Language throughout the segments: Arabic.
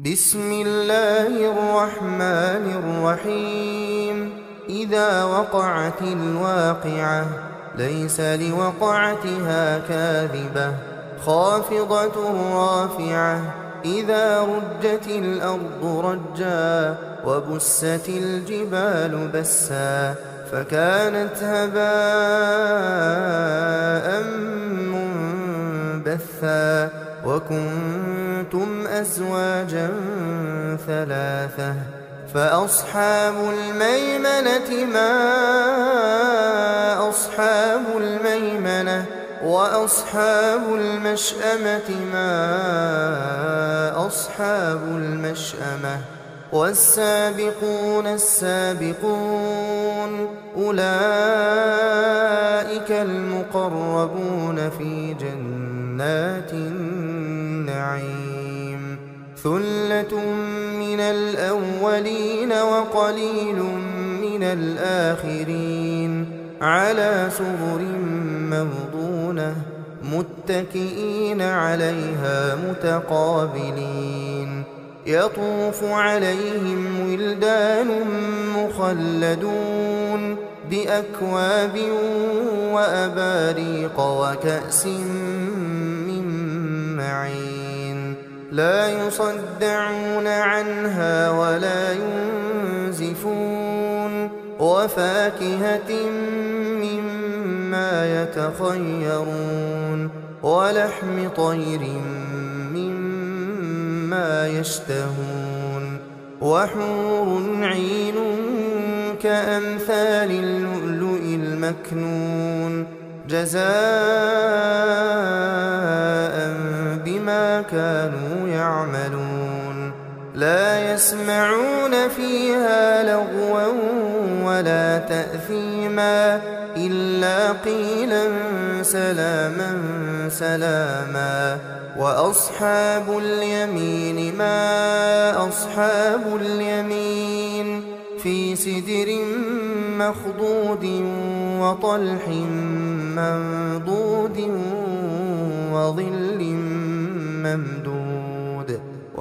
بسم الله الرحمن الرحيم. إذا وقعت الواقعة ليس لوقعتها كاذبة خافضة رافعة. إذا رجت الأرض رجا وبست الجبال بسا فكانت هباء منبثا وكنتم أزواجا ثلاثة فأصحاب الميمنة ما أصحاب الميمنة وأصحاب المشأمة ما أصحاب المشأمة والسابقون السابقون أولئك المقربون في جنات النعيم. ثلة من الأولين وقليل من الآخرين على سرر موضونة متكئين عليها متقابلين. يطوف عليهم ولدان مخلدون بأكواب وأباريق وكأس من معين لا يصدعون عنها ولا ينزفون وفاكهة مما يتخيرون ولحم طير مما يشتهون وحور عين كأمثال اللؤلؤ المكنون جزاء بما كانوا يعملون. لا يسمعون فيها لغوا ولا تأثيما إلا قيلا سلاما سلاما. وأصحاب اليمين ما أصحاب اليمين في سدر مخضود وطلح منضود وظل ممدود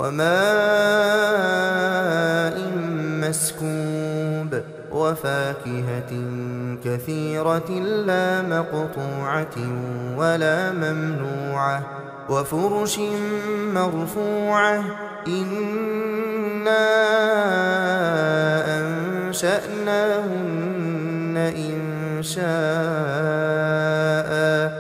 وماء مسكوب وفاكهة كثيرة لا مقطوعة ولا ممنوعة وفرش مرفوعة. إنا أنشأناهن إنشاء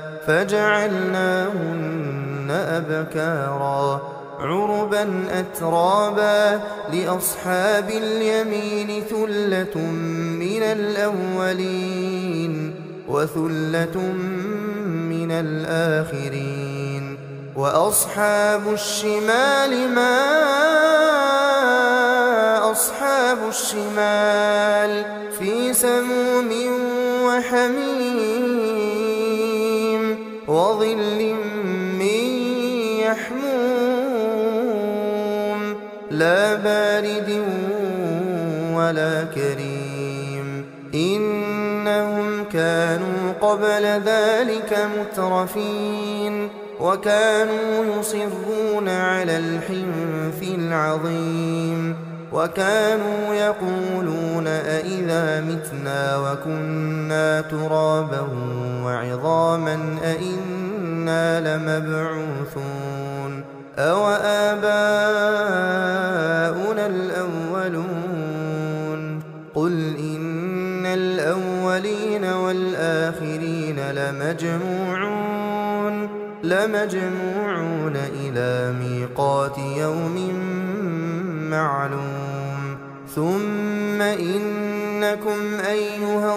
فجعلناهن أبكارا عربا أترابا. لأصحاب اليمين ثلة من الأولين وثلة من الآخرين. وأصحاب الشمال ما أصحاب الشمال في سموم وحميم وظل من يحموم لا بارد ولا كريم. إنهم كانوا قبل ذلك مترفين وكانوا يصرون على الحنث العظيم وكانوا يقولون أئذا متنا وكنا ترابا وعظاما أئنا لمبعوثون أو آباؤنا الأولون. قل إن الأولين والآخرين لمجموعون إلى ميقات يوم معلوم. ثم إنكم أيها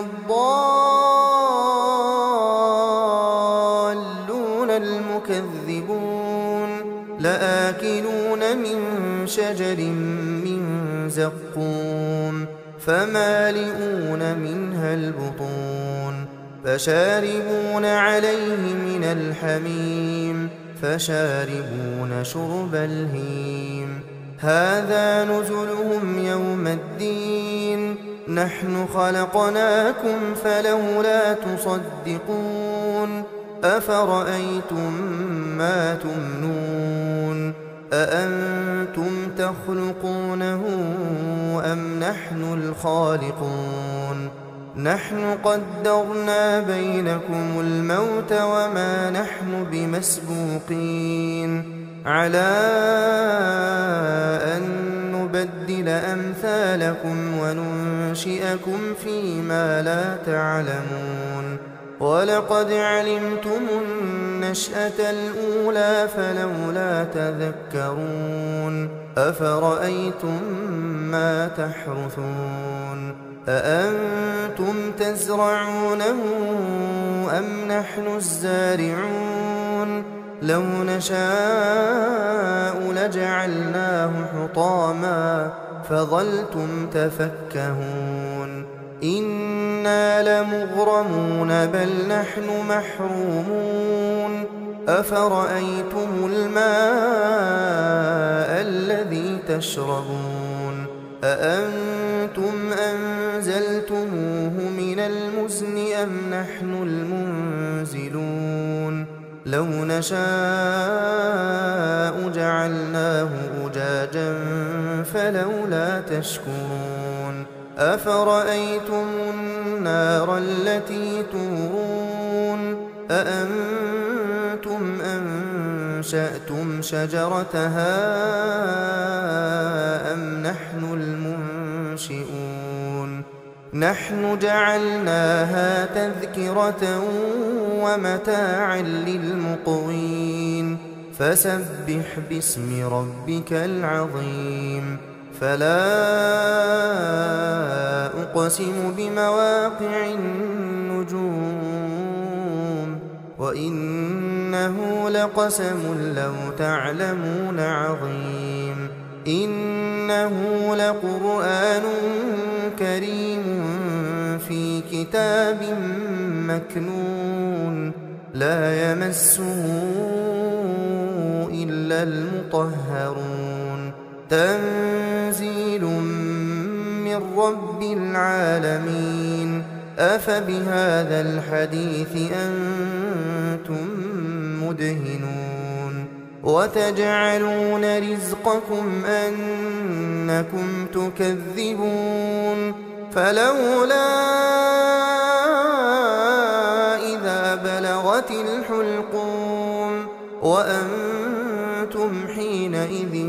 الضالون المكذبون لآكلون من شجر من زقوم فمالئون منها البطون فشاربون عليه من الحميم فشاربون شرب الهيم. هذا نزلهم يوم الدين نحن خلقناكم فلولا تصدقون. أفرأيتم ما تمنون أأنتم تخلقونه أم نحن الخالقون نحن قدرنا بينكم الموت وما نحن بمسبوقين على أن نبدل أمثالكم وننشئكم فيما لا تعلمون ولقد علمتم النشأة الأولى فلولا تذكرون أفرأيتم ما تحرثون أأنتم تزرعونه أم نحن الزارعون لو نشاء لجعلناه حطاما فظلتم تفكهون إنا لمغرمون بل نحن محرومون أفرأيتم الماء الذي تشربون أأنتم أنزلتموه من المزن أم نحن المنزلون لو نشاء جعلناه أجاجا فلولا تشكرون أفرأيتم النار التي تورون أأنتم أنشأتم شجرتها أم نحن المنشئون نحن جعلناها تذكرة ومتاعا للمقوين فسبح باسم ربك العظيم فلا أقسم بمواقع النجوم وإنه لقسم لو تعلمون عظيم إنه لقرآن كريم في كتاب مكنون لا يمسه إلا المطهرون تنزيل من رب العالمين أفبهذا الحديث أنتم مدهنون وتجعلون رزقكم أنكم تكذبون فلولا إذا بلغت الحلقوم وأنتم حينئذ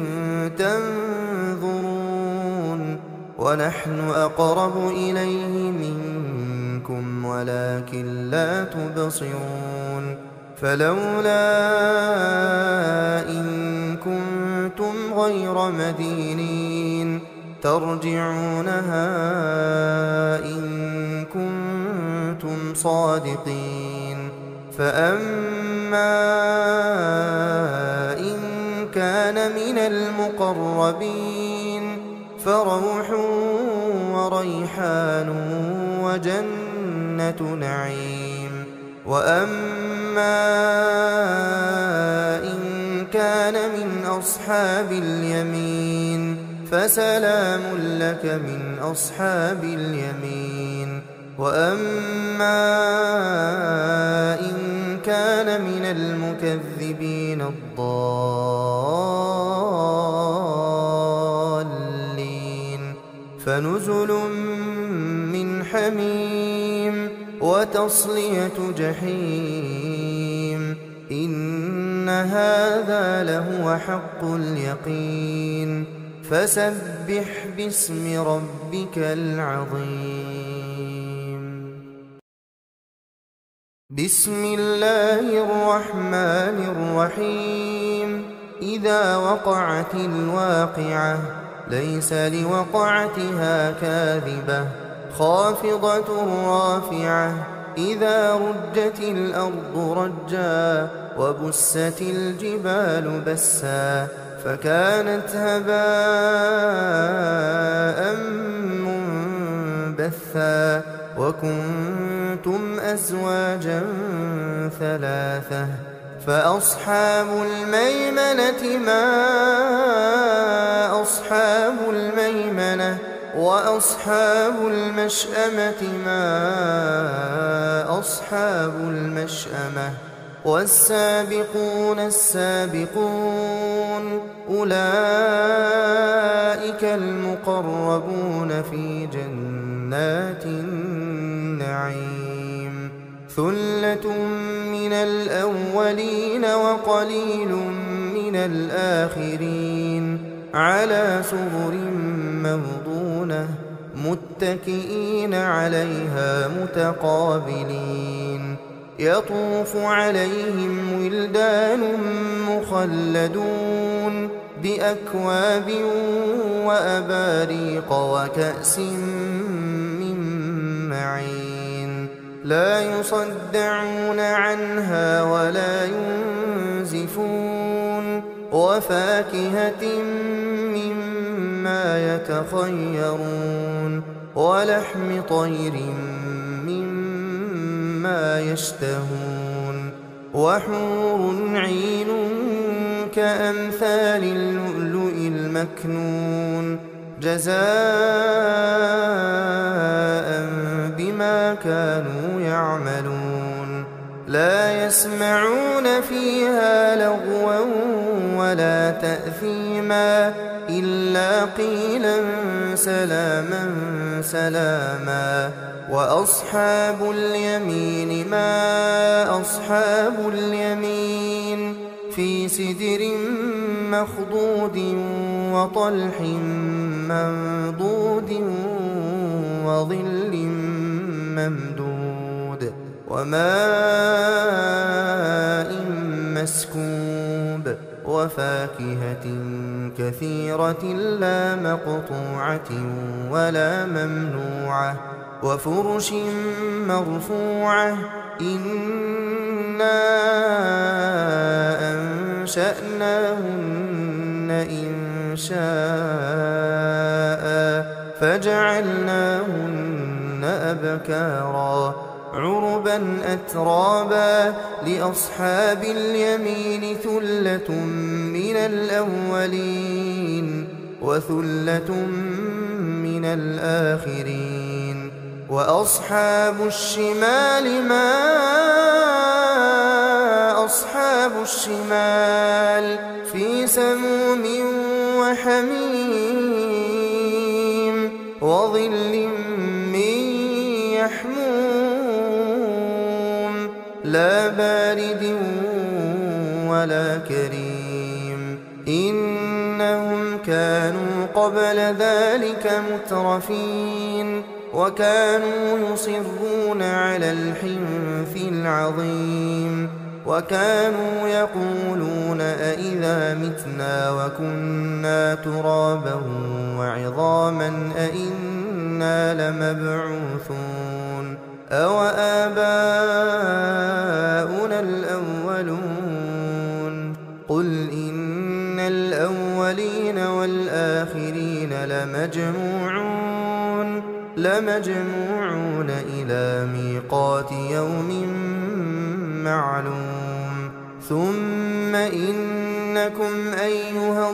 تنظرون ونحن أقرب إليه منكم ولكن لا تبصرون فلولا إن كنتم غير مدينين ترجعونها إن كنتم صادقين فأما إن كان من المقربين فروح وريحان وجنة نعيم وأما إن كان من أصحاب اليمين فسلام لك من أصحاب اليمين وأما إن كان من المكذبين الضالين فنزل من حميم وتصلية جحيم إن هذا لهو حق اليقين فسبح باسم ربك العظيم بسم الله الرحمن الرحيم إذا وقعت الواقعة ليس لوقعتها كاذبة خافضة رافعة إذا رجت الأرض رجا وبست الجبال بسا فكانت هباء منبثا وكنتم أزواجا ثلاثة فأصحاب الميمنة ما أصحاب الميمنة وأصحاب المشأمة ما أصحاب المشأمة والسابقون السابقون أولئك المقربون في جنات النعيم ثلة من الأولين وقليل من الآخرين على سرر موضونة متكئين عليها متقابلين يطوف عليهم ولدان مخلدون بأكواب وأباريق وكأس من معين لا يصدعون عنها ولا ينزفون وفاكهة مما يتخيرون ولحم طير مما يشتهون وحور عين كأمثال اللؤلؤ المكنون جزاء بما كانوا يعملون لا يسمعون فيها لغوا ولا تأثيما إلا قيلا سلاما سلاما وأصحاب اليمين ما أصحاب اليمين في سدر مخضود وطلح منضود وظل ممدود وماء مسكوب وفاكهة كثيرة لا مقطوعة ولا ممنوعة وفرش مرفوعة إنا أنشأناهن إنشاء فجعلناهن أبكارا عربا أترابا لأصحاب اليمين ثلة من الأولين وثلة من الآخرين وأصحاب الشمال ما أصحاب الشمال في سموم وحميم وظل من يحموم لا بارد ولا كريم إنهم كانوا قبل ذلك مترفين وكانوا يصرون على الحنث العظيم وكانوا يقولون أئذا متنا وكنا ترابا وعظاما أئنا لمبعوثون أوآباؤنا الأولون قل إن الأولين والآخرين لمجموعون إلى ميقات يوم معلوم ثم إنكم أيها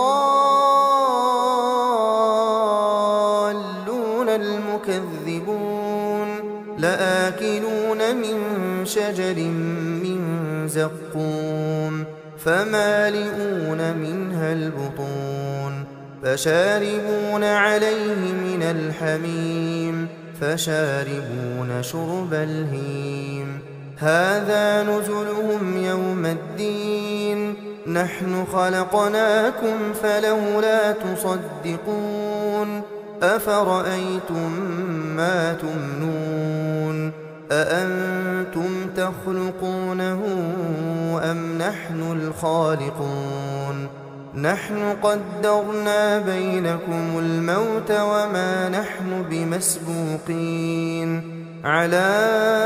الضالون المكذبون لآكلون من شجر من زقوم فمالئون منها البطون فشاربون عليه من الحميم فشاربون شرب الهيم هذا نزلهم يوم الدين نحن خلقناكم فلولا تصدقون أفرأيتم ما تمنون أأنتم تخلقونه أم نحن الخالقون نحن قدرنا بينكم الموت وما نحن بمسبوقين على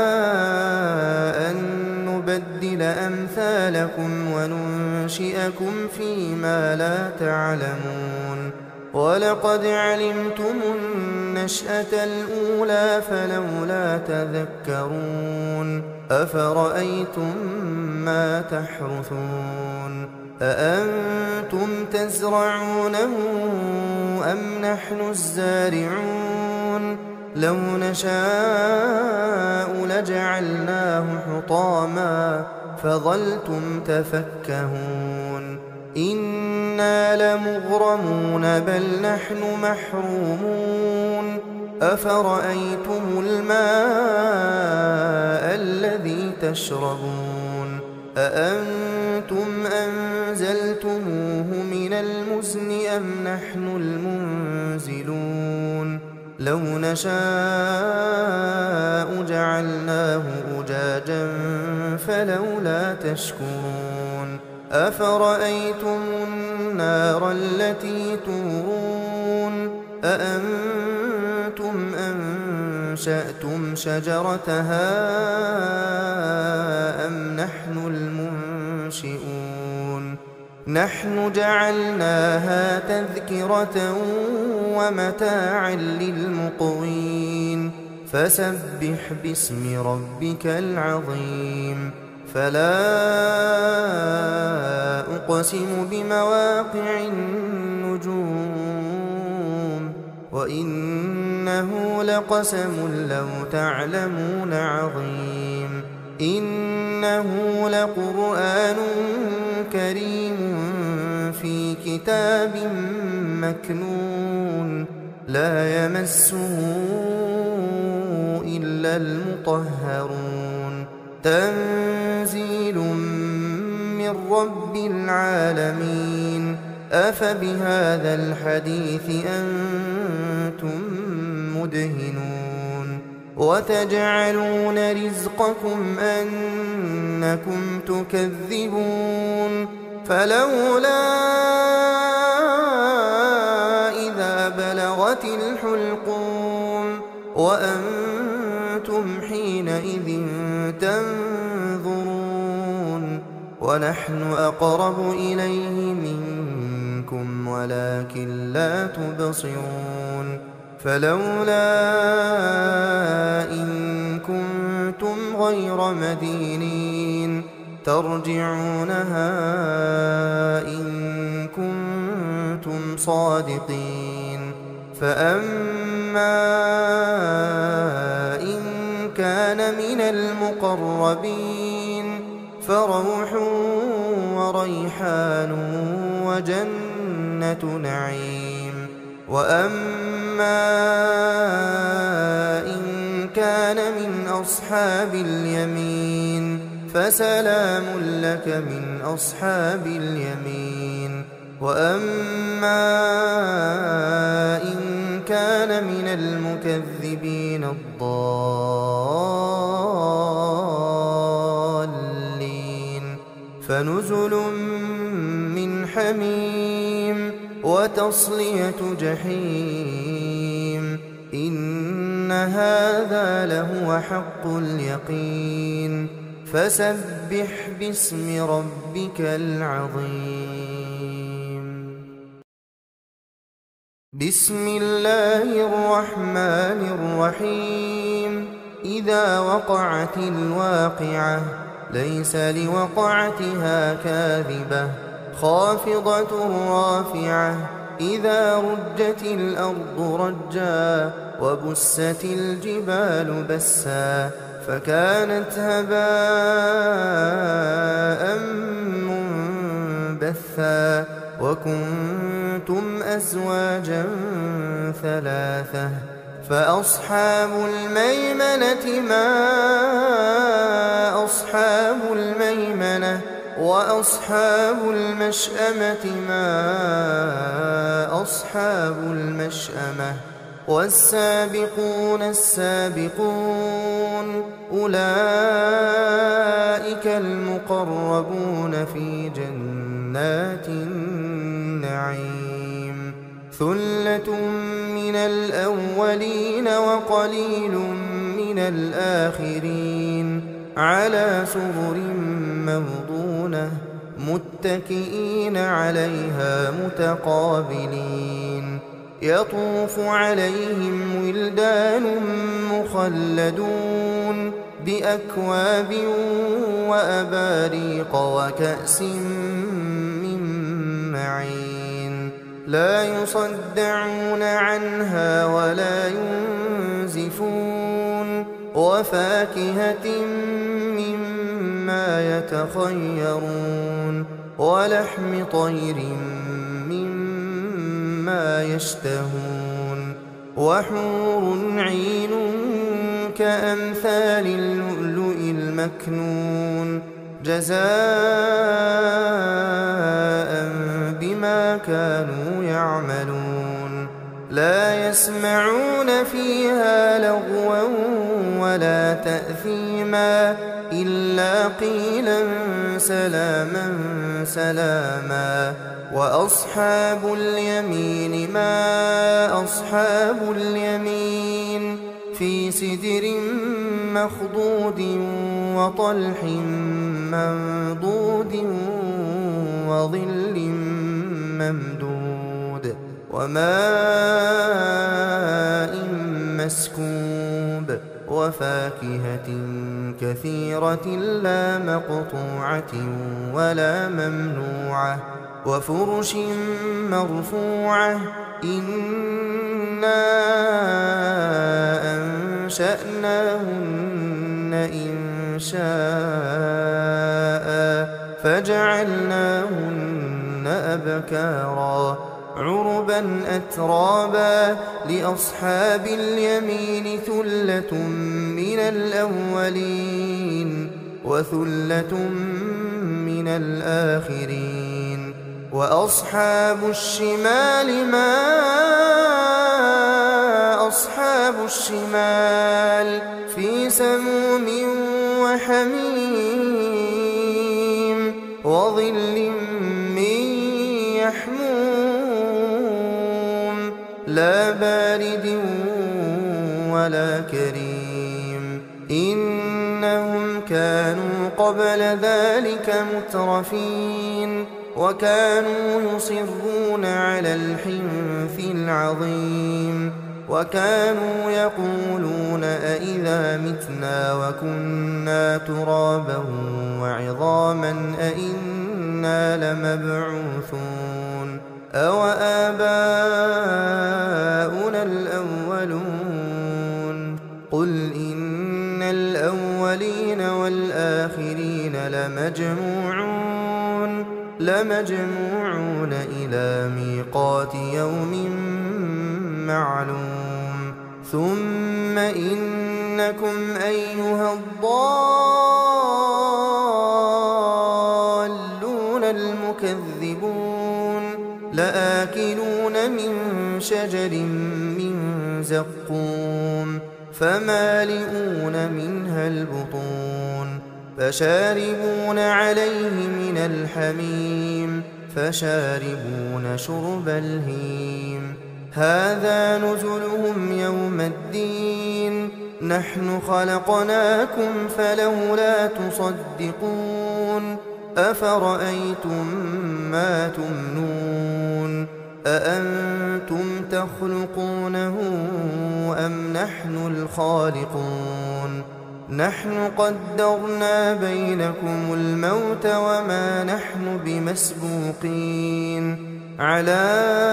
أن نبدل أمثالكم وننشئكم فيما لا تعلمون ولقد علمتم النشأة الأولى فلولا تذكرون أفرأيتم ما تحرثون أأنتم تزرعونه أم نحن الزارعون لو نشاء لجعلناه حطاما فظلتم تفكهون إنا لمغرمون بل نحن محرومون أفرأيتم الماء الذي تشربون أأنتم أنزلتموه من المزن أم نحن المنزلون لو نشاء جعلناه أجاجا فلولا تشكرون أفرأيتم النار التي تورون أأنتم أنشأتم شجرتها أم نحن المنشئون نحن جعلناها تذكرة ومتاعا للمقوين فسبح باسم ربك العظيم فلا أقسم بمواقع النجوم وإنه لقسم لو تعلمون عظيم إنه لقرآن كريم في كتاب مكنون لا يمسه إلا المطهرون تنزيل من رب العالمين أفبهذا الحديث أنتم مدهنون وتجعلون رزقكم أنكم تكذبون فلولا إذا بلغت الحلقوم وأنتم حينئذ تنظرون ونحن أقرب إليه منكم ولكن لا تبصرون فلولا إن كنتم غير مدينين ترجعونها إن كنتم صادقين فأما إن كان من المقربين فروح وريحان وجنة نعيم وأما إن كان من أصحاب اليمين فسلام لك من أصحاب اليمين وأما إن كان من المكذبين الضالين فنزل من حميم وتصلية جحيم إن هذا لهو حق اليقين فسبح باسم ربك العظيم بسم الله الرحمن الرحيم إذا وقعت الواقعة ليس لوقعتها كاذبة خافضة رافعة إذا رجت الأرض رجا وبست الجبال بسا فكانت هباء منبثا وكنتم أزواجا ثلاثة فأصحاب الميمنة ما أصحاب الميمنة وأصحاب المشأمة ما أصحاب المشأمة والسابقون السابقون أولئك المقربون في جنات النعيم ثلة من الأولين وقليل من الآخرين على سرر موضونة متكئين عليها متقابلين يطوف عليهم ولدان مخلدون بأكواب وأباريق وكأس من معين لا يصدعون عنها ولا ينزفون وفاكهة مما مما يتخيرون ولحم طير مما يشتهون وحور عين كأمثال اللؤلؤ المكنون جزاء بما كانوا يعملون لا يسمعون فيها لغوا ولا تأثيما إلا قيلا سلاما سلاما وأصحاب اليمين ما أصحاب اليمين في سدر مخضود وطلح منضود وظل ممدود وماء مسكوب وفاكهة كثيرة لا مقطوعة ولا ممنوعة وفرش مرفوعة إنا أنشأناهن إنشاء فجعلناهن أبكارا عربا أترابا لأصحاب اليمين ثلة من الأولين وثلة من الآخرين وأصحاب الشمال ما أصحاب الشمال في سموم وحميم وظل من يحموم لا بارد ولا كريم إنهم كانوا قبل ذلك مترفين وكانوا يصرون على الحنث العظيم وكانوا يقولون أئذا متنا وكنا ترابا وعظاما أئنا لمبعوثون أوآباؤنا الأولون قل إن الأولين والآخرين لمجموعون إلى ميقات يوم معلوم ثم إنكم أيها الضالون المكذبون لآكلون من شجر من زقوم فمالئون منها البطون فشاربون عليه من الحميم فشاربون شرب الهيم هذا نزلهم يوم الدين نحن خلقناكم فلولا تصدقون أفرأيتم ما تمنون أأنتم تخلقونه أم نحن الخالقون نحن قدرنا بينكم الموت وما نحن بمسبوقين على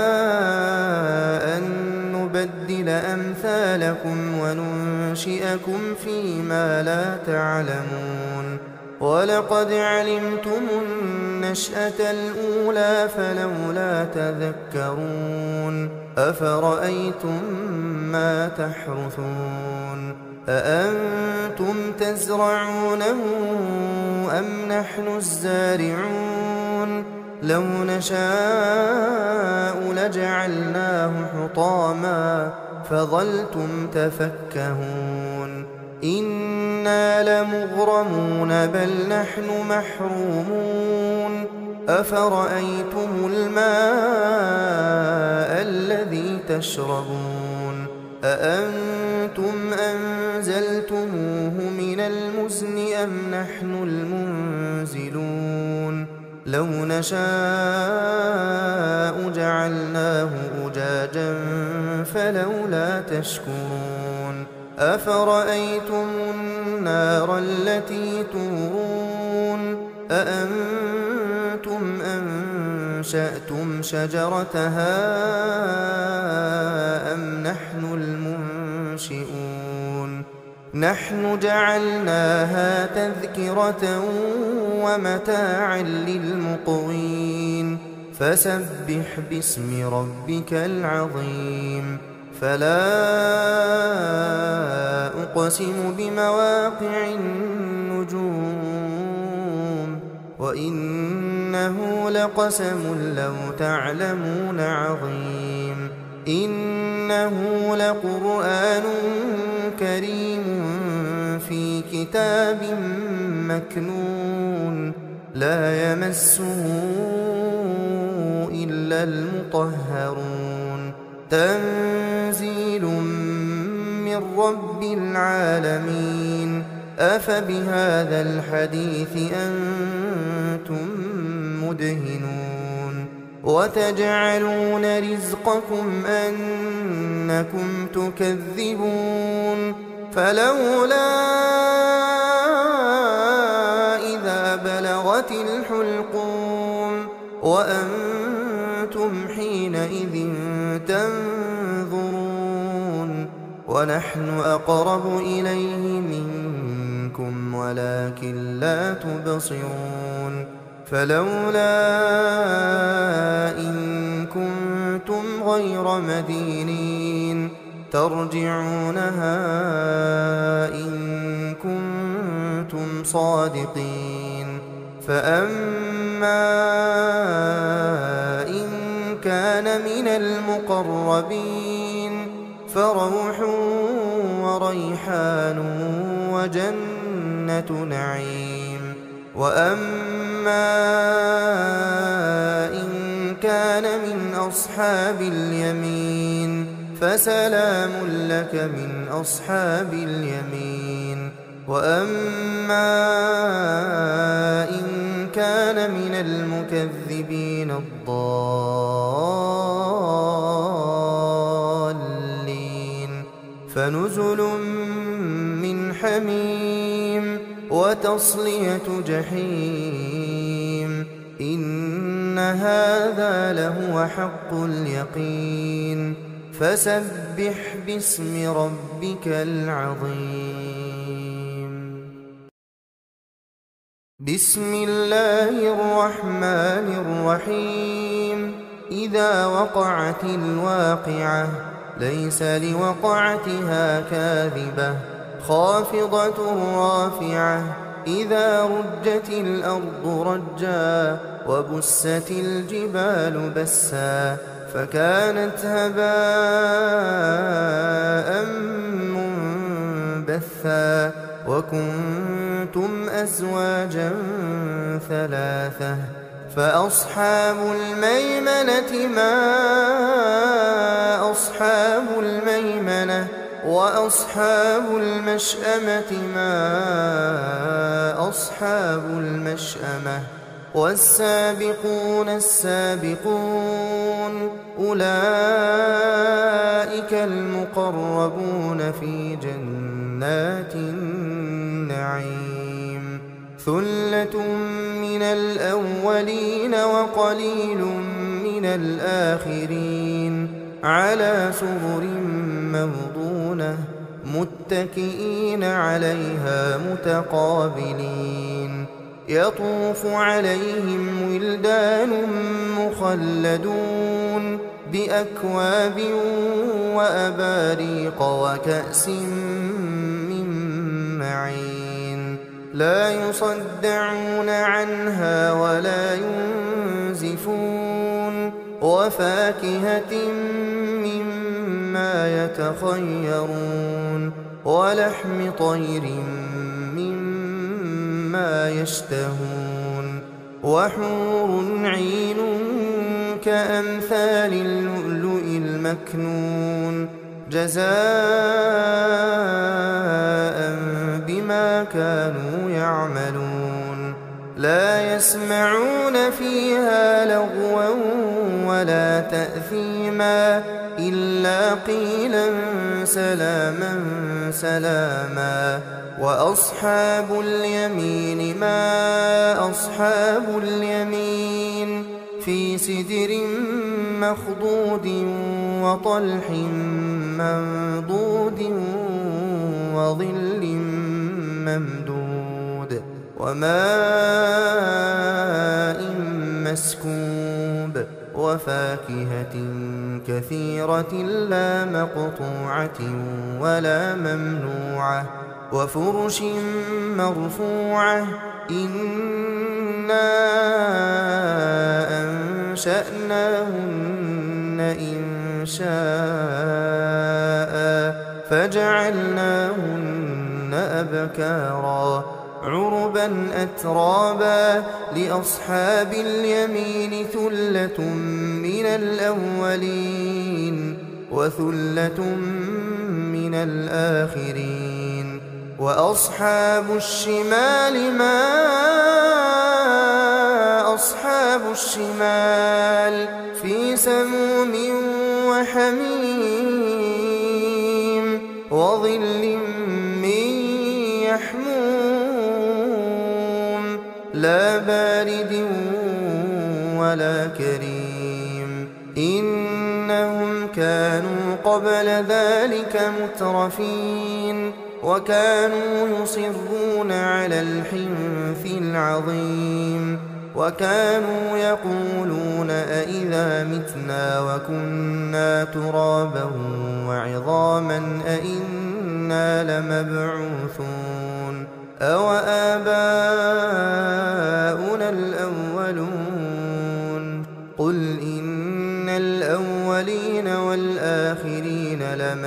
أن نبدل أمثالكم وننشئكم فيما لا تعلمون ولقد علمتم النشأة الأولى فلولا تذكرون أفرأيتم ما تحرثون أأنتم تزرعونه أم نحن الزارعون لو نشاء لجعلناه حطاما فظلتم تفكهون إنا لمغرمون بل نحن محرومون أفرأيتم الماء الذي تشربون أأنتم أنزلتموه من المزن أم نحن المنزلون لو نشاء جعلناه أجاجا فلولا تشكرون أفرأيتم النار التي تورون أأنتم أنشأتم شجرتها أم نحن المنشئون نحن جعلناها تذكرة ومتاعا للمقوين فسبح باسم ربك العظيم فلا أقسم بمواقع النجوم وإنه لقسم لو تعلمون عظيم إنه لقرآن كريم في كتاب مكنون لا يمسه إلا المطهرون تنزيل من رب العالمين أفبهذا الحديث أنتم مدهنون وتجعلون رزقكم أنكم تكذبون فلولا إذا بلغت الحلقوم وأنتم حينئذ تنظرون ونحن أقرب إليه منكم ولكن لا تبصرون فلولا إن كنتم غير مدينين ترجعونها إن كنتم صادقين فأما إن كان من المقربين فروح وريحان وجنة نعيم وأما إن كان من أصحاب اليمين فسلام لك من أصحاب اليمين وأما إن كان من المكذبين الضالين فنزل من حميم وتصلية جحيم إن هذا لهو حق اليقين فسبح باسم ربك العظيم بسم الله الرحمن الرحيم إذا وقعت الواقعة ليس لوقعتها كاذبة خافضة رافعة إذا رجت الأرض رجا وبست الجبال بسا فكانت هباء منبثا وكنتم أزواجا ثلاثة فأصحاب الميمنة ما أصحاب الميمنة وأصحاب المشأمة ما أصحاب المشأمة والسابقون السابقون أولئك المقربون في جنات النعيم ثلة من الأولين وقليل من الآخرين على سرر موضونة متكئين عليها متقابلين يطوف عليهم ولدان مخلدون بأكواب وأباريق وكأس من معين لا يصدعون عنها ولا ينزفون وفاكهة مما يتخيرون ولحم طير مما يشتهون وحور عين كأمثال اللؤلؤ المكنون جزاء بما كانوا يعملون لا يسمعون فيها لغوا ولا تأثيما إلا قيلا سلاما سلاما وأصحاب اليمين ما أصحاب اليمين في سدر مخضود وطلح منضود وظل ممدود وماء مسكوب وفاكهة كثيرة لا مقطوعة ولا ممنوعة وفرش مرفوعة إنا أنشأناهن إنشاء فجعلناهن أبكارا عربا أترابا لأصحاب اليمين ثلة من الأولين وثلة من الآخرين وأصحاب الشمال ما أصحاب الشمال في سموم وحميم وظل من يحموم لا بارد ولا كريم إنهم كانوا قبل ذلك مترفين وكانوا يصرون على الحنث العظيم وكانوا يقولون أئذا متنا وكنا ترابا وعظاما أئنا لمبعوثون أوآباؤنا الأولون قل إن الأولين والآخرين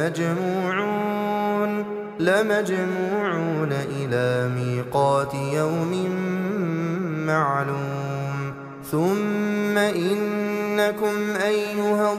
لمجموعون إلى ميقات يوم معلوم ثم إنكم أيها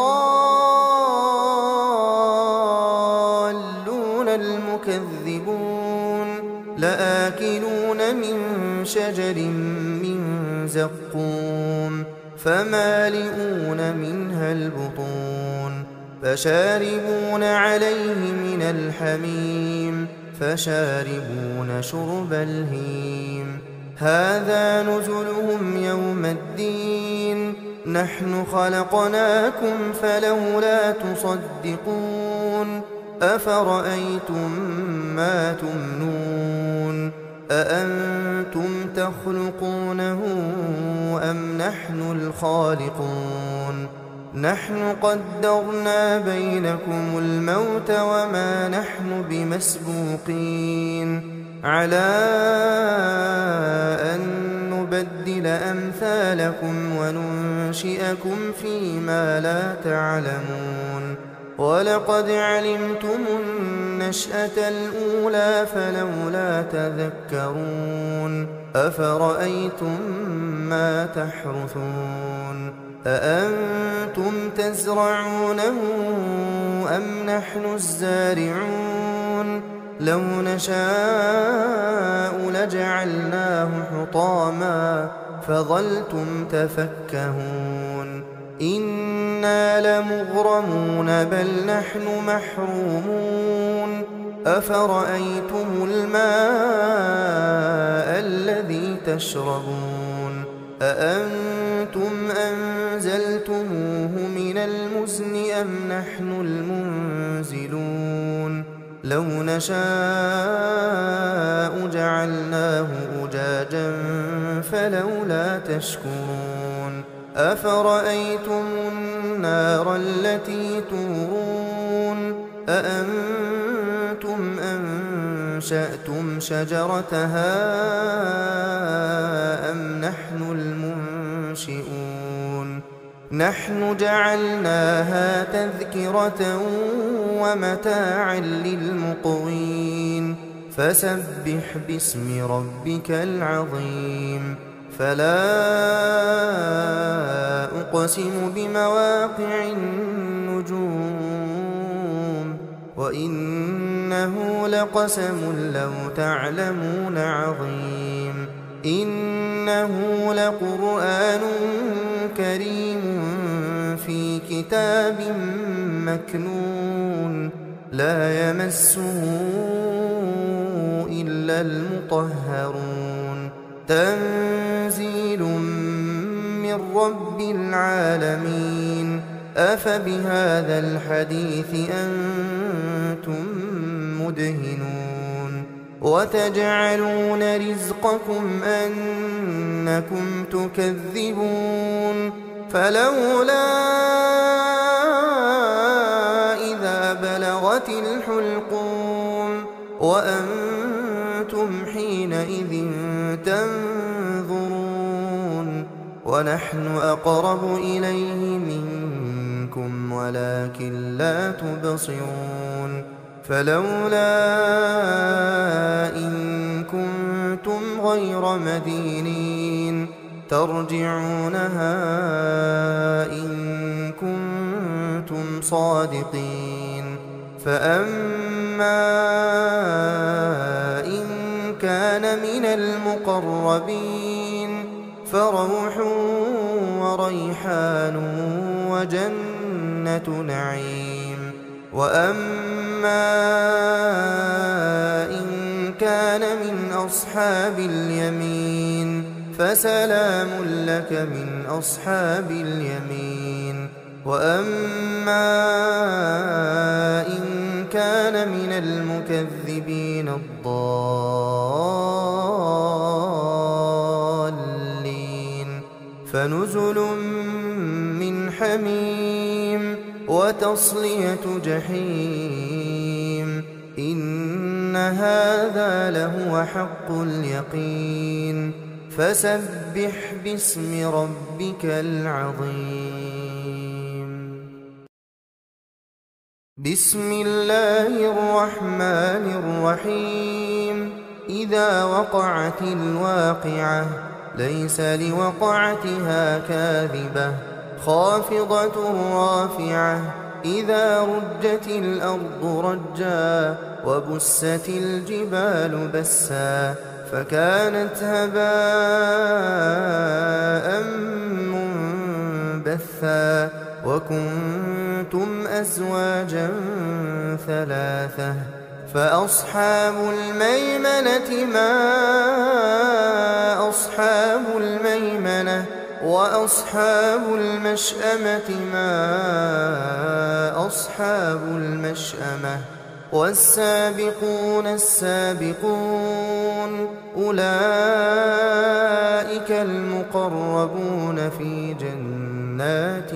الضالون المكذبون لآكلون من شجر من زقوم فمالئون منها البطون فشاربون عليه من الحميم فشاربون شرب الهيم هذا نزلهم يوم الدين نحن خلقناكم فلولا تصدقون أفرأيتم ما تمنون أأنتم تخلقونه أم نحن الخالقون نحن قدرنا بينكم الموت وما نحن بمسبوقين على أن نبدل أمثالكم وننشئكم فيما لا تعلمون ولقد علمتم النشأة الأولى فلولا تذكرون أفرأيتم ما تحرثون أأنتم تزرعونه أم نحن الزارعون لو نشاء لجعلناه حطاما فظلتم تفكهون إنا لمغرمون بل نحن محرومون أفرأيتم الماء الذي تشربون أأنتم أنزلتموه من المزن أم نحن المنزلون لو نشاء جعلناه أجاجا فلولا تشكرون أفرأيتم النار التي تورون أأنتم أنشأتم شجرتها أم نحن المنشئون نحن جعلناها تذكرة ومتاعا للمقوين فسبح باسم ربك العظيم فلا أقسم بمواقع النجوم وإنه لقسم لو تعلمون عظيم إنه لقرآن كريم في كتاب مكنون لا يمسه إلا المطهرون تنزيل من من رب العالمين أفبهذا الحديث أنتم مدهنون وتجعلون رزقكم أنكم تكذبون فلولا إذا بلغت الحلقوم وأنتم حينئذ تنظرون ونحن أقرب إليه منكم ولكن لا تبصرون فلولا إن كنتم غير مدينين ترجعونها إن كنتم صادقين فأما إن كان من المقربين فروح وريحان وجنة نعيم وأما إن كان من أصحاب اليمين فسلام لك من أصحاب اليمين وأما إن كان من المكذبين الضالين فنزل من حميم وتصلية جحيم إن هذا لهو حق اليقين فسبح باسم ربك العظيم بسم الله الرحمن الرحيم إذا وقعت الواقعة ليس لوقعتها كاذبة خافضة رافعة إذا رجت الأرض رجا وبست الجبال بسا فكانت هباء منبثا وكنتم أزواجا ثلاثة فأصحاب الميمنة ما أصحاب الميمنة وأصحاب المشأمة ما أصحاب المشأمة والسابقون السابقون أولئك المقربون في جنات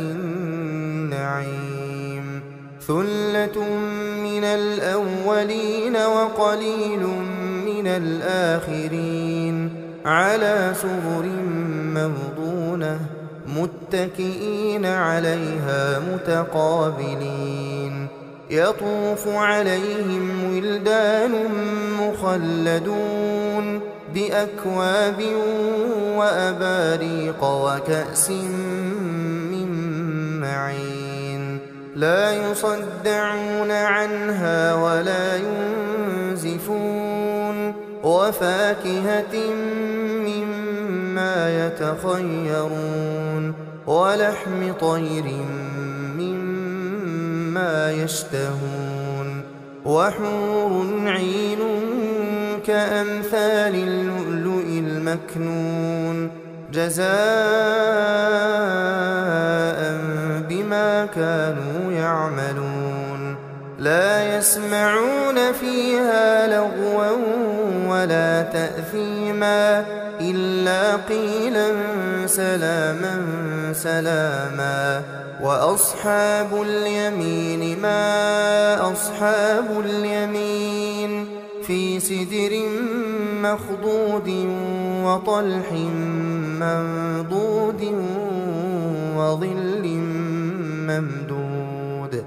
النعيم ثلة من الأولين وقليل من الآخرين على سرر موضونة متكئين عليها متقابلين يطوف عليهم ولدان مخلدون بأكواب وأباريق وكأس من معين لا يصدعون عنها ولا ينزفون وفاكهة مما يتخيرون ولحم طير مما يشتهون وحور عين كأمثال اللؤلؤ المكنون جزاء بما كانوا يعملون لا يسمعون فيها لغوا ولا تأثيما إلا قيلا سلاما سلاما وأصحاب اليمين ما أصحاب اليمين في سدر مخضود وطلح منضود وظل ممدود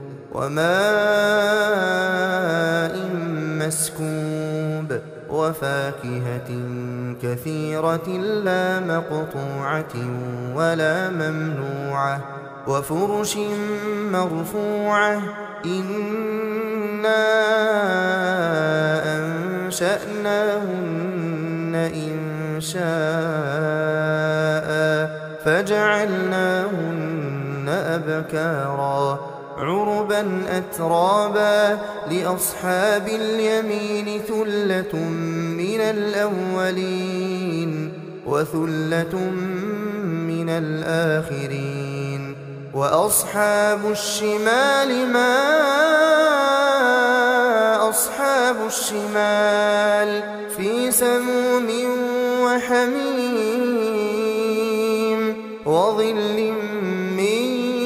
وماء مسكوب وفاكهة كثيرة لا مقطوعة ولا ممنوعة وفرش مرفوعة إنا أنشأناهن إنشاء فجعلناهن أبكارا عربا أترابا لأصحاب اليمين ثلة من الأولين وثلة من من الآخرين وأصحاب الشمال ما أصحاب الشمال في سموم وحميم وظل من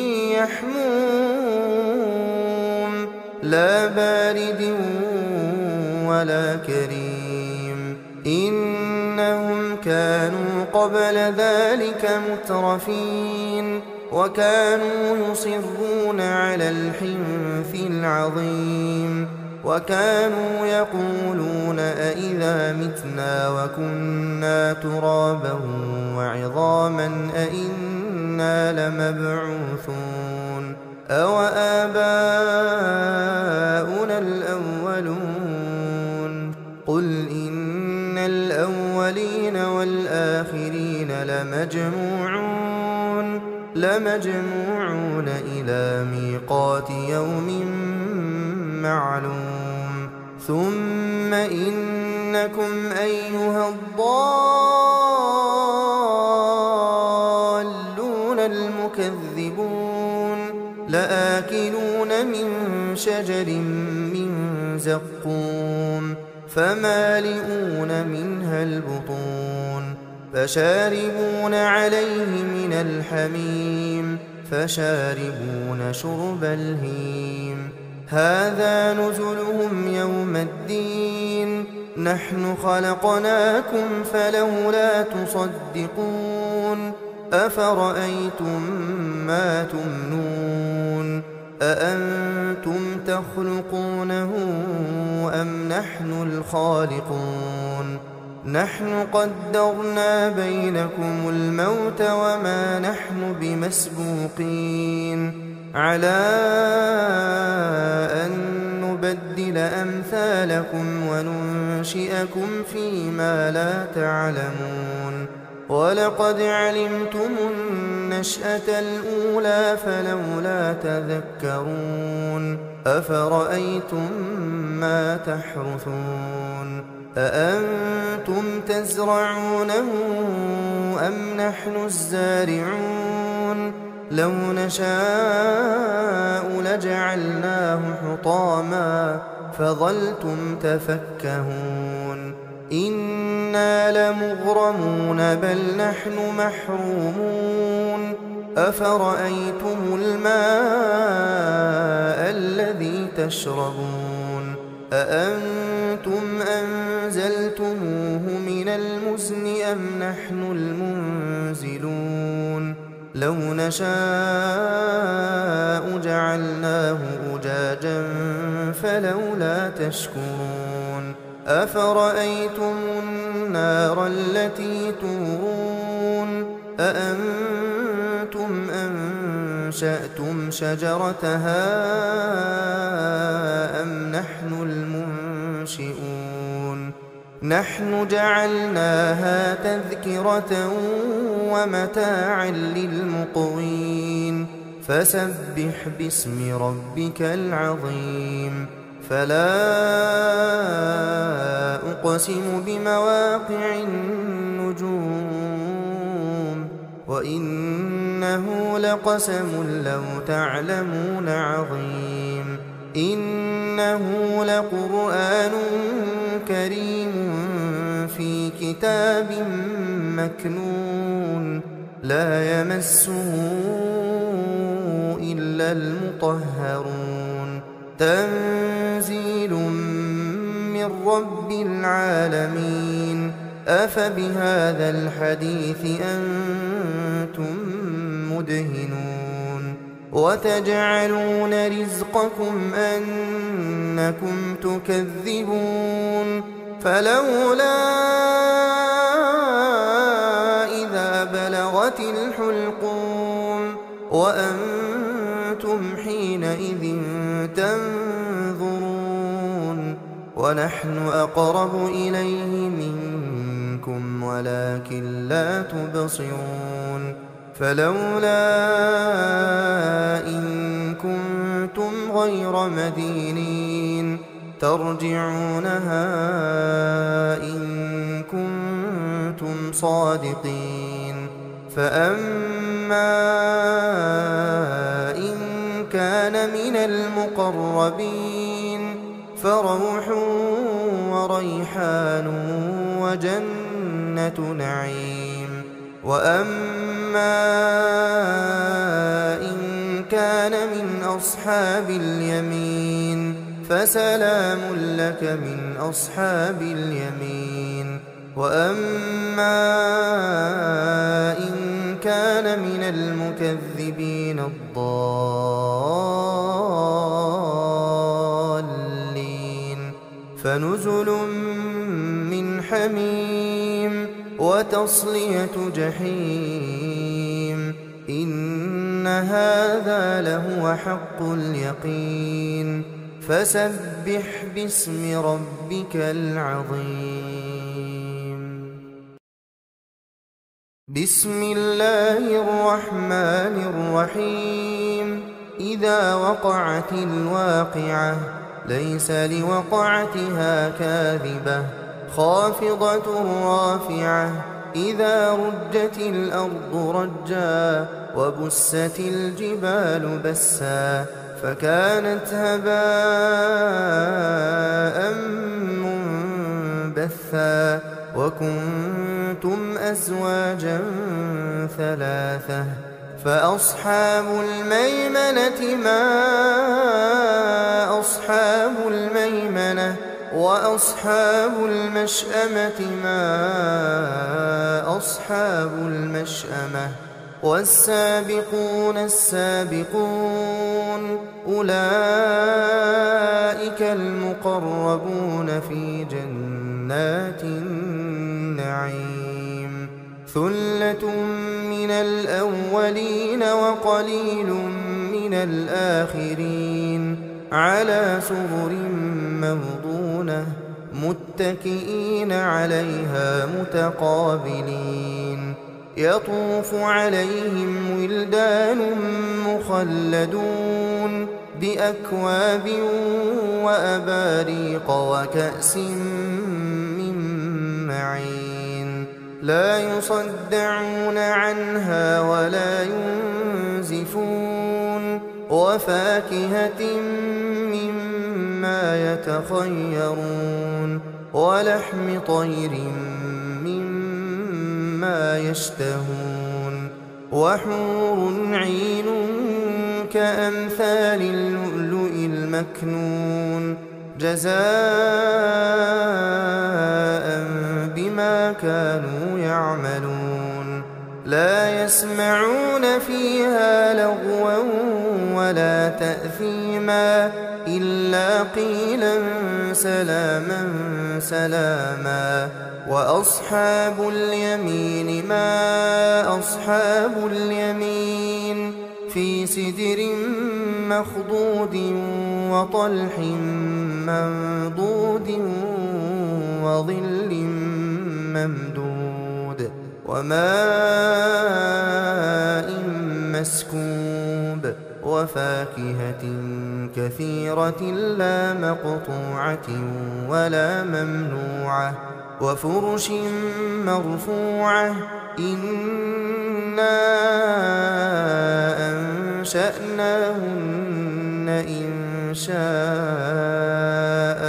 يحموم لا بارد ولا كريم إنهم كانوا قبل ذلك مترفين وكانوا يصرون على الحنث العظيم وكانوا يقولون أإذا متنا وكنا ترابا وعظاما أإنا لمبعوثون أوآباؤنا الأولون قل إن الأولين والآخرين لمجموعون إلى ميقات يوم معلوم ثم إنكم أيها الضالون المكذبون لآكلون من شجر من زقوم فمالئون منها البطون فشاربون عليه من الحميم فشاربون شرب الهيم هذا نزلهم يوم الدين نحن خلقناكم فلولا تصدقون أفرأيتم ما تمنون أأنتم تخلقونه أم نحن الخالقون نحن قدرنا بينكم الموت وما نحن بمسبوقين على أن نبدل أمثالكم وننشئكم فيما لا تعلمون ولقد علمتم النشأة الأولى فلولا تذكرون أفرأيتم ما تحرثون أأنتم تزرعونه أم نحن الزارعون لو نشاء لجعلناه حطاما فظلتم تفكهون إنا لمغرمون بل نحن محرومون أفرأيتم الماء الذي تشربون أأنتم أنزلتموه من المزن أم نحن المنزلون لو نشاء جعلناه أجاجا فلولا تشكرون أفرأيتم النار التي تورون أأنتم أنشأتم شجرتها أم نحن المنشئون نحن جعلناها تذكرة ومتاعا للمقوين فسبح باسم ربك العظيم فلا أقسم بمواقع النجوم وإنه لقسم لو تعلمون عظيم إنه لقرآن كريم في كتاب مكنون لا يمسه إلا المطهرون تنزيل من رب العالمين أفبهذا الحديث أنتم مدهنون وتجعلون رزقكم أنكم تكذبون فلولا إذا بلغت الحلقوم وأنتم حينئذ تنظرون ونحن أقرب إليه منكم ولكن لا تبصرون فلولا إن كنتم غير مدينين ترجعونها إن كنتم صادقين فأما إن كان من المقربين فروح وريحان وجنة نعيم. وأما إن كان من أصحاب اليمين فسلام لك من أصحاب اليمين. وأما إن كان من المكذبين الضالين فنزل من حميم وتصلية جحيم. إن هذا لهو حق اليقين. فسبح باسم ربك العظيم. بسم الله الرحمن الرحيم. إذا وقعت الواقعة ليس لوقعتها كاذبة خافضة رافعة. إذا رجت الأرض رجا وبست الجبال بسا فكانت هباء منبثا. وكنتم أزواجا ثلاثة فأصحاب الميمنة ما أصحاب الميمنة. وأصحاب المشأمة ما أصحاب المشأمة. والسابقون السابقون أولئك المقربون في جنات النعيم. ثلة من الأولين وقليل من الآخرين على سرر موضونة متكئين عليها متقابلين. يطوف عليهم ولدان مخلدون بأكواب وأباريق وكأس من معين. لا يصدعون عنها ولا ينزفون. وفاكهة مما يتخيرون ولحم طير مما يشتهون. وحور عين كأمثال اللؤلؤ المكنون جزاء بما كانوا يعملون. لا يسمعون فيها لغوا ولا تأثيما إلا قيلا سلاما سلاما. وأصحاب اليمين ما أصحاب اليمين. في سدر مخضود وطلح منضود وظل ممدود وماء مسكوب. وفاكهة كثيرة لا مقطوعة ولا ممنوعة. وفرش مرفوعة. إنا أنشأناهن إنشاء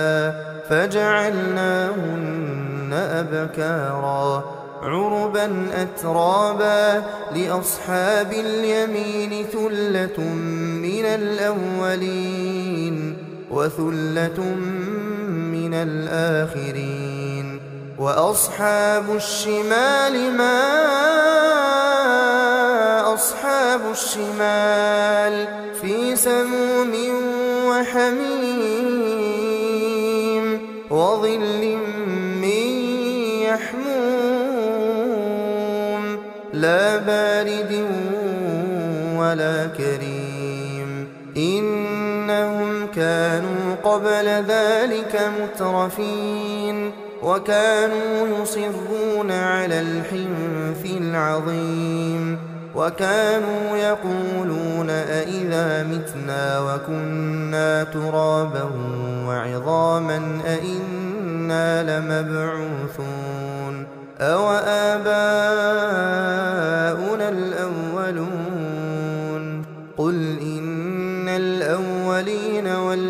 فجعلناهن أبكارا عربا أترابا. لأصحاب اليمين ثلة من الأولين وثلة من الآخرين. وأصحاب الشمال ما أصحاب الشمال. في سموم وحميم وظل من يحموم لا بارد ولا كريم. إنهم كانوا قبل ذلك مترفين وكانوا يصرون على الحنث العظيم. وكانوا يقولون أئذا متنا وكنا ترابا وعظاما أئنا لمبعوثون أو آباؤنا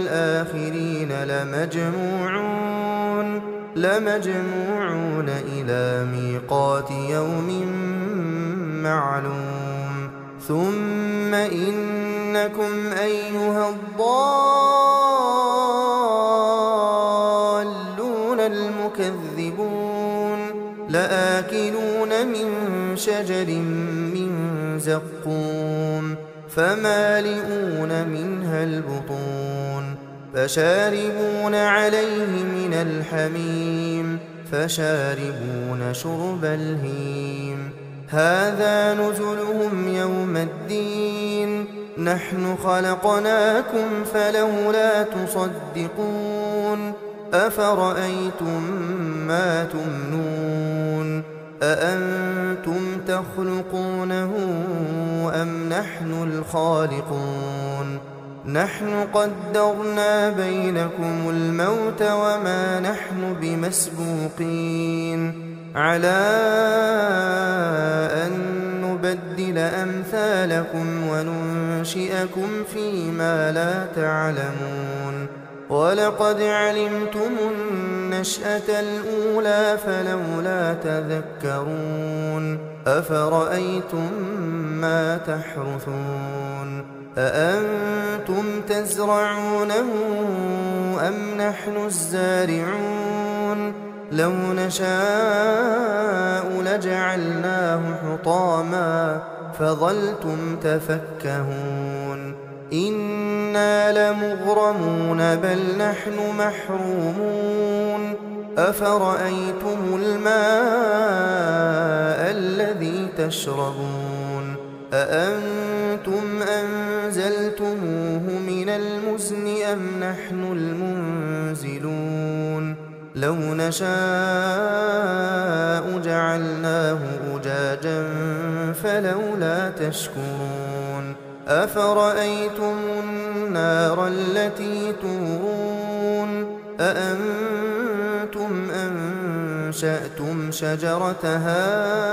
الآخرين لمجموعون إلى ميقات يوم معلوم ثم إنكم أيها الضالون المكذبون لآكلون من شجر من زقوم فمالئون منها البطون فشاربون عليه من الحميم فشاربون شرب الهيم هذا نزلهم يوم الدين نحن خلقناكم فلولا تصدقون أفرأيتم ما تمنون أأنتم تخلقونه أم نحن الخالقون نحن قدرنا بينكم الموت وما نحن بمسبوقين على أن نبدل أمثالكم وننشئكم فيما لا تعلمون ولقد علمتم النشأة الأولى فلولا تذكرون أفرأيتم ما تحرثون أأنتم تزرعونه أم نحن الزارعون لو نشاء لجعلناه حطاما فظلتم تفكهون إنا لمغرمون بل نحن محرومون أفرأيتم الماء الذي تشربون أأنتم أنزلتموه من المزن أم نحن المنزلون لو نشاء جعلناه أجاجا فلولا تشكرون أفرأيتم النار التي تورون أأنتم أنشأتم شجرتها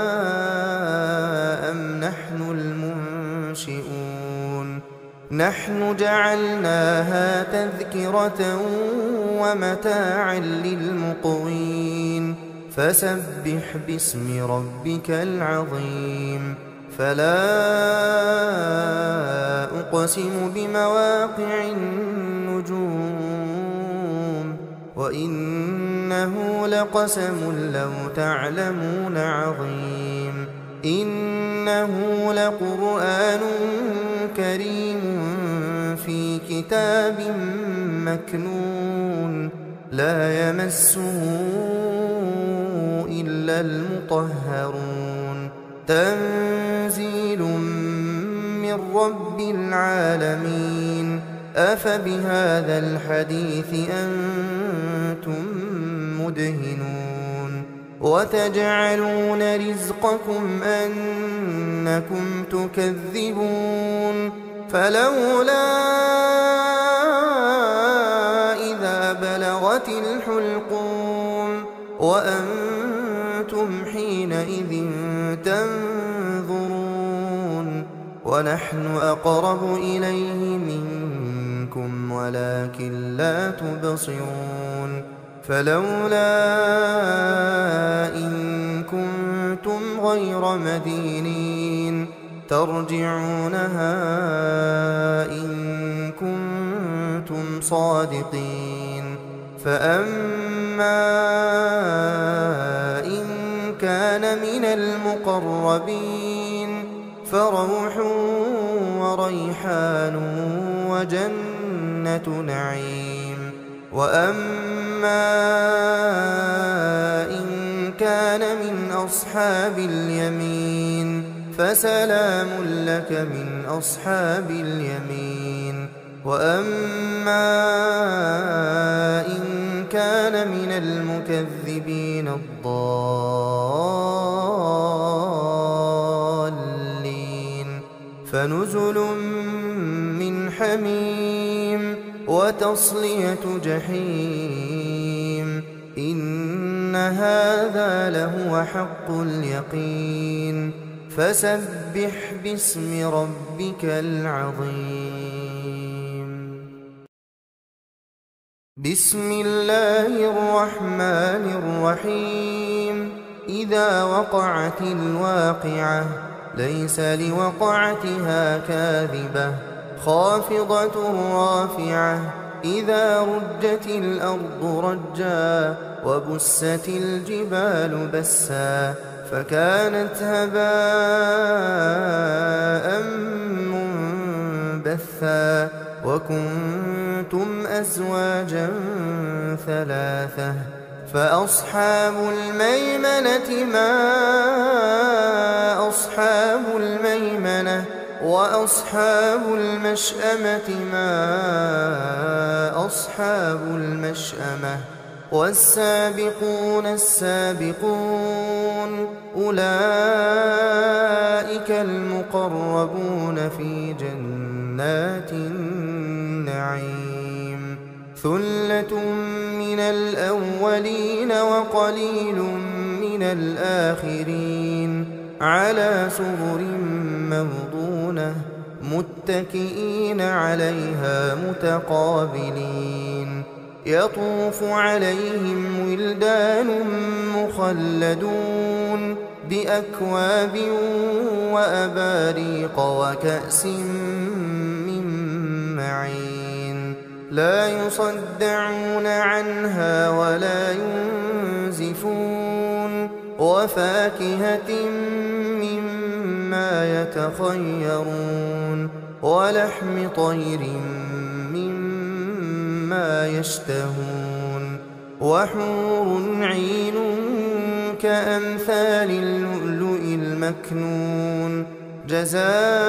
أم نحن المنشئون نحن جعلناها تذكرة ومتاعا للمقوين فسبح باسم ربك العظيم فلا أقسم بمواقع النجوم وإنه لقسم لو تعلمون عظيم إنه لقرآن كريم في كتاب مكنون لا يمسه إلا المطهرون تنزيل من رب العالمين أفبهذا الحديث أنتم مدهنون وتجعلون رزقكم أنكم تكذبون فلولا إذا بلغت الحلقوم وأنتم حينئذ تنظرون ونحن أقرب إليه منكم ولكن لا تبصرون فلولا إن كنتم غير مدينين ترجعونها إن كنتم صادقين فأما إن كان من المقربين فروح وريحان وجنة نعيم وأما إن كان من أصحاب اليمين فسلام لك من أصحاب اليمين وأما إن كان من المكذبين الضالين فنزل من حميم وتصلية جحيم إن هذا لهو حق اليقين فسبح باسم ربك العظيم. بسم الله الرحمن الرحيم إذا وقعت الواقعة ليس لوقعتها كاذبة خافضة رافعة إذا رجت الأرض رجا وبست الجبال بسا فكانت هباء منبثا وكنتم أزواجا ثلاثة فأصحاب الميمنة ما أصحاب الميمنة وأصحاب المشأمة ما أصحاب المشأمة والسابقون السابقون أولئك المقربون في جنات النعيم ثلة من الأولين وقليل من الآخرين على سرر موضونة متكئين عليها متقابلين يطوف عليهم ولدان مخلدون بأكواب وأباريق وكأس من معين لا يصدعون عنها ولا ينزفون وفاكهة مما يتخيرون ولحم طير مما يشتهون وحور عين كأمثال اللؤلؤ المكنون جزاء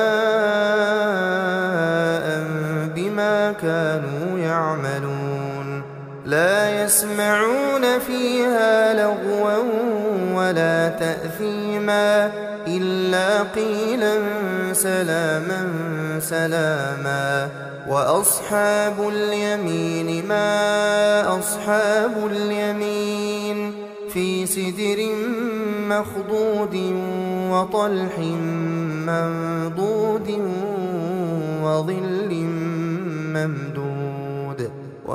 بما كانوا يعملون لا يسمعون فيها لغوا ولا تأثيما إلا قيلا سلاما سلاما وأصحاب اليمين ما أصحاب اليمين في سدر مخضود وطلح منضود وظل ممدود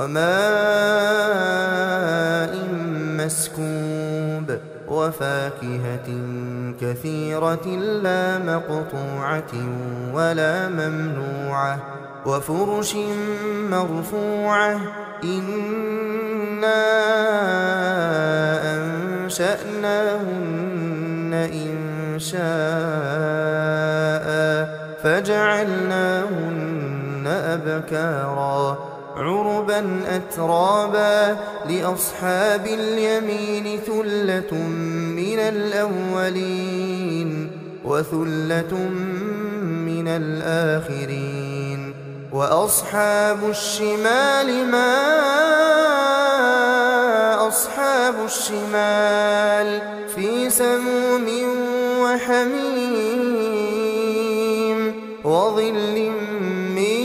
وماء مسكوب وفاكهة كثيرة لا مقطوعة ولا ممنوعة وفرش مرفوعة إنا أنشأناهن إنشاء فجعلناهن أبكارا عربا أترابا لأصحاب اليمين ثلة من الأولين وثلة من الآخرين وأصحاب الشمال ما أصحاب الشمال في سموم وحميم وظل من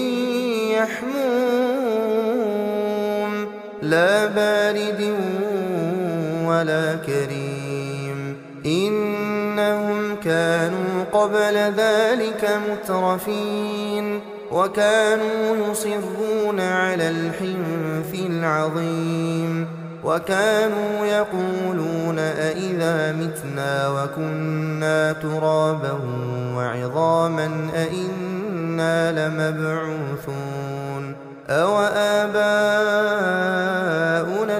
يحموم لا بارد ولا كريم إنهم كانوا قبل ذلك مترفين وكانوا يصرون على الحنث العظيم وكانوا يقولون أئذا متنا وكنا ترابا وعظاما أئنا لمبعوثون أوآباؤنا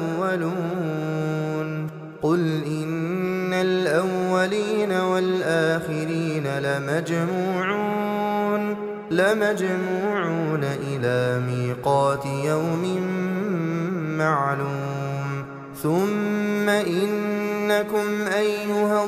الأولون قل إن الأولين والآخرين لمجموعون إلى ميقات يوم معلوم ثم إنكم أيها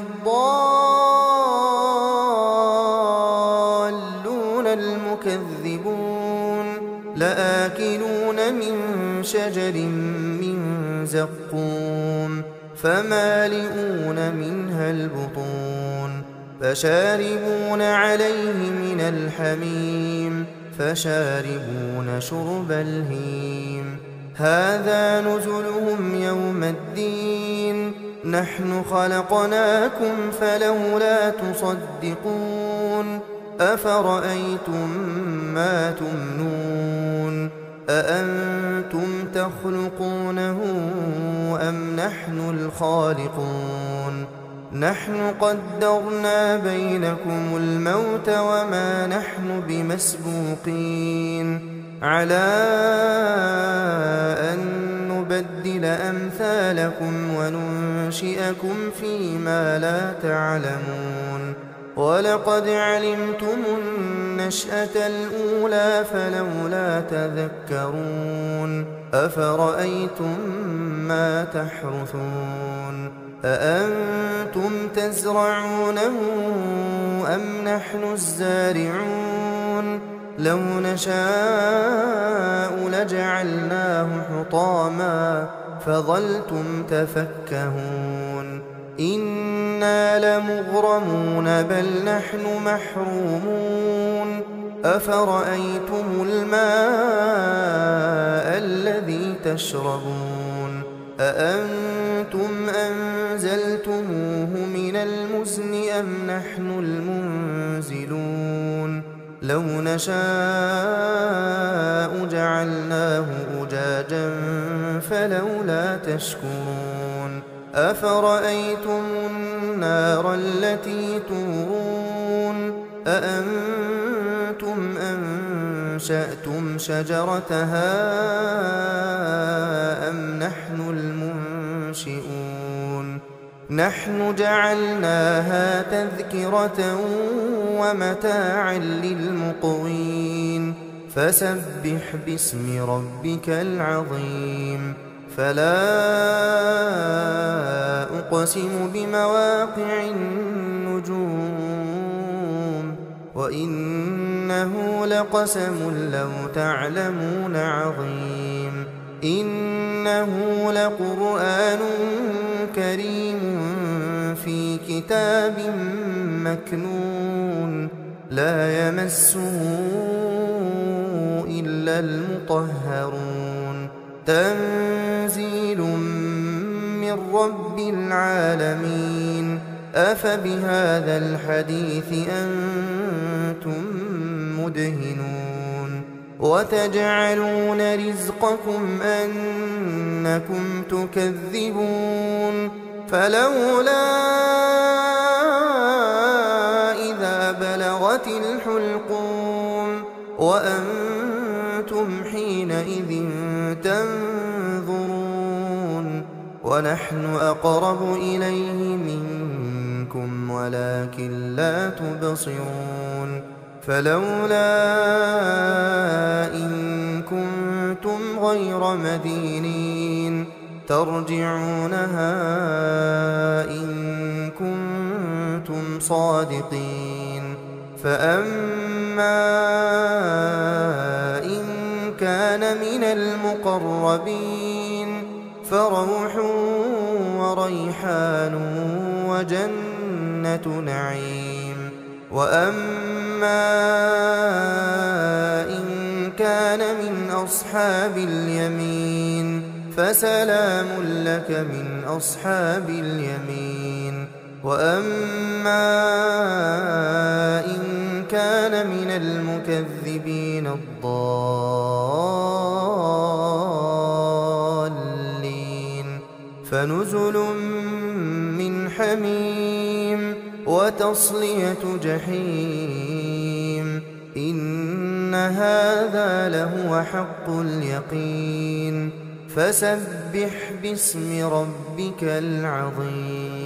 الضالون المكذبون لآكلون من شجر من زقوم فمالئون منها البطون فشاربون عليه من الحميم فشاربون شرب الهيم هذا نزلهم يوم الدين نحن خلقناكم فلولا تصدقون أفرأيتم ما تمنون أأنتم تخلقونه أم نحن الخالقون نحن قدرنا بينكم الموت وما نحن بمسبوقين على أن نبدل أمثالكم وننشئكم فيما لا تعلمون ولقد علمتم النشأة الأولى فلولا تذكرون أفرأيتم ما تحرثون أأنتم تزرعونه أم نحن الزارعون لو نشاء لجعلناه حطاما فظلتم تفكهون إنا لمغرمون بل نحن محرومون أفرأيتم الماء الذي تشربون أأنتم أنزلتموه من المزن أم نحن المنزلون لو نشاء جعلناه أجاجا فلولا تشكرون أفرأيتم النار التي تورون أأنتم أنشأتم شجرتها أم نحن المنشئون نحن جعلناها تذكرة ومتاعا للمقوين فسبح باسم ربك العظيم فلا أقسم بمواقع النجوم وإنه لقسم لو تعلمون عظيم إنه لقرآن كريم في كتاب مكنون لا يمسه إلا المطهرون تنزيل من رب العالمين أفبهذا الحديث أنتم مدهنون وتجعلون رزقكم أنكم تكذبون فلولا إذا بلغت الحلقوم وأنتم حينئذ تنظرون ونحن أقرب إليه منكم ولكن لا تبصرون فلولا إن كنتم غير مدينين ترجعونها إن كنتم صادقين فأما إن كان من المقربين فروح وريحان وجنة نعيم وأما إن كان من أصحاب اليمين فسلام لك من أصحاب اليمين وأما إن كان من المكذبين الضالين فنزل من حميم وتصلية جحيم إن هذا لهو حق اليقين فسبح باسم ربك العظيم